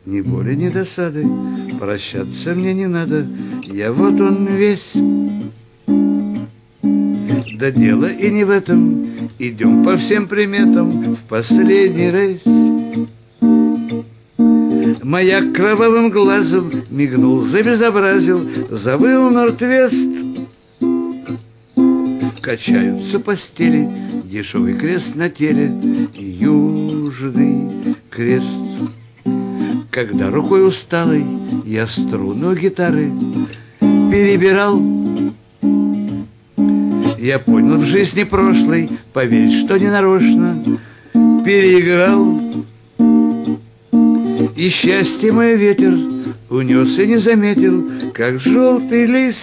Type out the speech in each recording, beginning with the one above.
Ни боли, ни досады, прощаться мне не надо, я вот он весь. Да дело и не в этом, идем по всем приметам в последний рейс. Маяк кровавым глазом мигнул, забезобразил, завыл Норд-Вест. Качаются постели, дешевый крест на теле, южный крест. Когда рукой усталой я струну гитары перебирал, я понял в жизни прошлой, поверить, что не нарочно переиграл. И счастье мой ветер унес и не заметил, как желтый лист.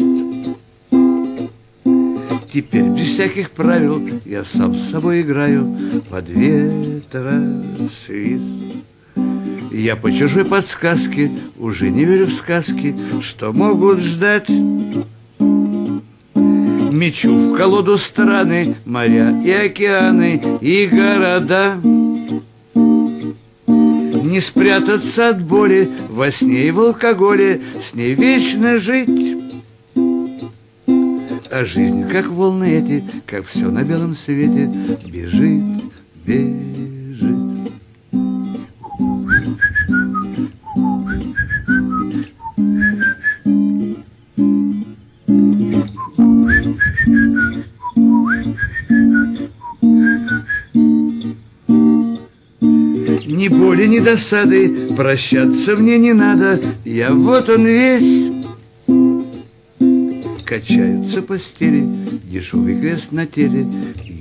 Теперь без всяких правил я сам с собой играю под ветросвист. Я по чужой подсказке уже не верю в сказки, что могут ждать. Мечу в колоду страны, моря и океаны, и города. Не спрятаться от боли во сне и в алкоголе, с ней вечно жить. А жизнь, как волны эти, как все на белом свете, бежит, бежит. Ни боли, ни досады, прощаться мне не надо, я вот он весь. Качаются постели, дешевый крест на теле,